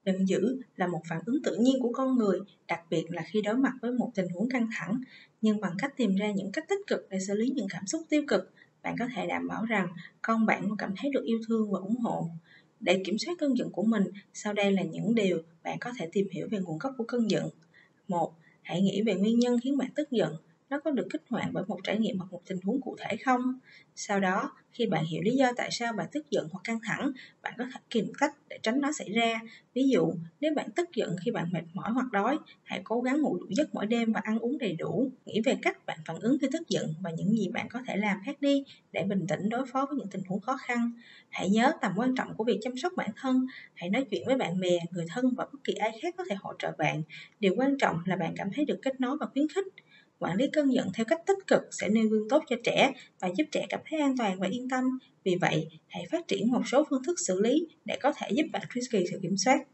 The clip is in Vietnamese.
Giận dữ là một phản ứng tự nhiên của con người, đặc biệt là khi đối mặt với một tình huống căng thẳng. Nhưng bằng cách tìm ra những cách tích cực để xử lý những cảm xúc tiêu cực, bạn có thể đảm bảo rằng con bạn luôn cảm thấy được yêu thương và ủng hộ. Để kiểm soát cơn giận của mình, sau đây là những điều bạn có thể tìm hiểu về nguồn gốc của cơn giận. 1. Hãy nghĩ về nguyên nhân khiến bạn tức giận. Nó có được kích hoạt bởi một trải nghiệm hoặc một tình huống cụ thể không? Sau đó, khi bạn hiểu lý do tại sao bạn tức giận hoặc căng thẳng, bạn có thể tìm cách để tránh nó xảy ra. Ví dụ, nếu bạn tức giận khi bạn mệt mỏi hoặc đói, hãy cố gắng ngủ đủ giấc mỗi đêm và ăn uống đầy đủ. Nghĩ về cách bạn phản ứng khi tức giận và những gì bạn có thể làm khác đi để bình tĩnh đối phó với những tình huống khó khăn. Hãy nhớ tầm quan trọng của việc chăm sóc bản thân. Hãy nói chuyện với bạn bè, người thân và bất kỳ ai khác có thể hỗ trợ bạn. Điều quan trọng là bạn cảm thấy được kết nối và khuyến khích. Quản lý cơn giận theo cách tích cực sẽ nêu gương tốt cho trẻ và giúp trẻ cảm thấy an toàn và yên tâm. Vì vậy, hãy phát triển một số phương thức xử lý để có thể giúp bạn duy trì sự kiểm soát.